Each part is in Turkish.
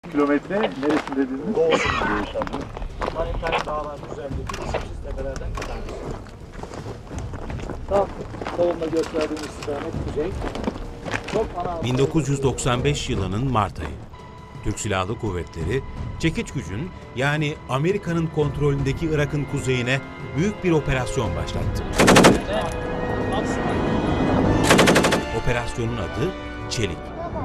Kilometre neresinde dediniz? Doğusunda. Manital dağlar üzerindeki isimsiz tepelerden bir tanesi. Tam solunda gösterdiğimiz istikamet kuzey. 1995 yılının Mart ayı. Türk Silahlı Kuvvetleri, çekiç gücün yani Amerika'nın kontrolündeki Irak'ın kuzeyine büyük bir operasyon başlattı. Operasyonun adı Çelik.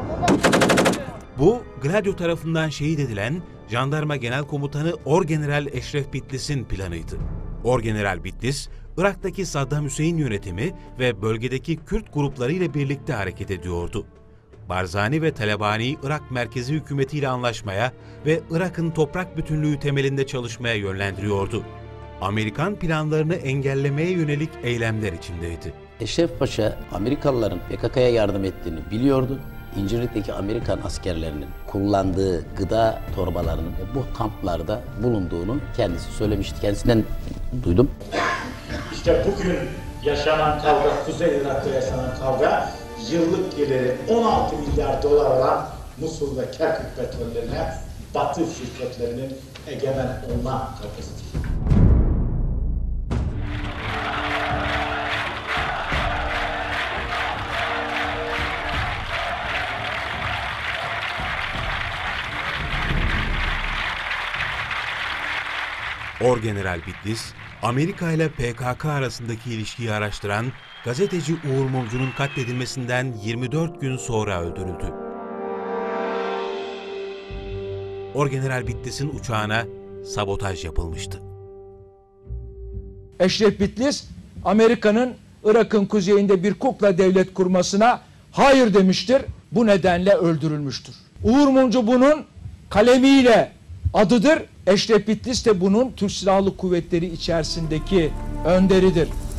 Bu, Gladio tarafından şehit edilen Jandarma Genel Komutanı Orgeneral Eşref Bitlis'in planıydı. Orgeneral Bitlis, Irak'taki Saddam Hüseyin yönetimi ve bölgedeki Kürt grupları ile birlikte hareket ediyordu. Barzani ve Talabani Irak merkezi hükümetiyle anlaşmaya ve Irak'ın toprak bütünlüğü temelinde çalışmaya yönlendiriyordu. Amerikan planlarını engellemeye yönelik eylemler içindeydi. Eşref Paşa, Amerikalıların PKK'ya yardım ettiğini biliyordu. İncirlik'teki Amerikan askerlerinin kullandığı gıda torbalarının bu kamplarda bulunduğunu kendisi söylemişti. Kendisinden duydum. İşte bugün yaşanan kavga, Kuzey Irak'ta yaşanan kavga, yıllık geliri 16 milyar dolar olan Musul ve Kerkük petrollerine Batı şirketlerinin egemen olma kavgasıdır. Orgeneral Bitlis, Amerika ile PKK arasındaki ilişkiyi araştıran gazeteci Uğur Mumcu'nun katledilmesinden 24 gün sonra öldürüldü. Orgeneral Bitlis'in uçağına sabotaj yapılmıştı. Eşref Bitlis, Amerika'nın Irak'ın kuzeyinde bir kukla devlet kurmasına hayır demiştir. Bu nedenle öldürülmüştür. Uğur Mumcu bunun kalemiyle adıdır. Eşref Bitlis de bunun Türk Silahlı Kuvvetleri içerisindeki önderidir.